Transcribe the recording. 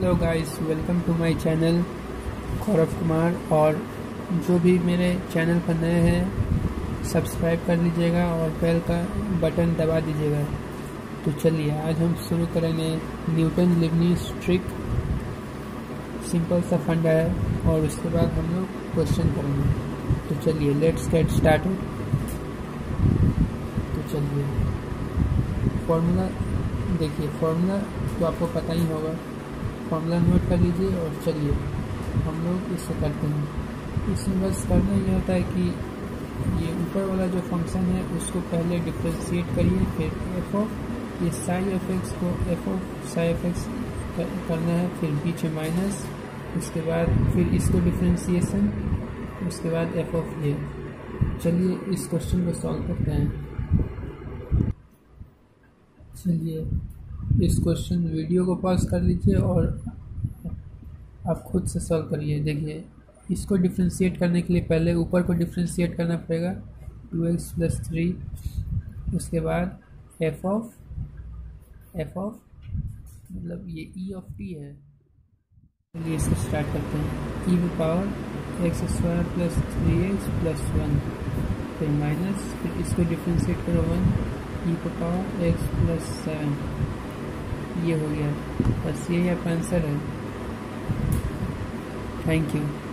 Hello guys, welcome to my channel Gaurav Kumar. और जो भी मेरे चैनल पर नए हैं सब्सक्राइब कर लीजिएगा और बेल का बटन दबा दीजिएगा। तो चलिए आज हम शुरू करेंगे न्यूटन लिबनिट्ज़ ट्रिक। सिंपल सा फंडा है और उसके बाद हम लोग क्वेश्चन करेंगे। तो चलिए लेट्स गेट स्टार्टेड। तो चलिए फॉर्मूला देखिए, फॉर्मूला तो आपको पता ही होगा, फॉर्मूला नोट कर लीजिए और चलिए हम लोग इससे करते हैं। इसमें बस करना ये होता है कि ये ऊपर वाला जो फंक्शन है उसको पहले डिफ्रेंशिएट करिए, फिर एफ ऑफ ये साई एफ एक्स को F of psi F X करना है, फिर बीच में माइनस, उसके बाद फिर इसको डिफ्रेंशिएशन, उसके बाद एफ ऑफ ये। चलिए इस क्वेश्चन को सॉल्व करते हैं। चलिए इस क्वेश्चन वीडियो को पॉज कर लीजिए और आप खुद से सॉल्व करिए। देखिए इसको डिफ्रेंशिएट करने के लिए पहले ऊपर को डिफ्रेंशिएट करना पड़ेगा 2x + 3, उसके बाद एफ ऑफ मतलब ये ई ऑफ टी है। चलिए इसको स्टार्ट करते हैं। ई पावर x² + 3x + 1, फिर माइनस, फिर इसको डिफ्रेंशिएट करो 1 e को पावर x + 7। ये हो गया, बस यही आपका आंसर है। Thank you.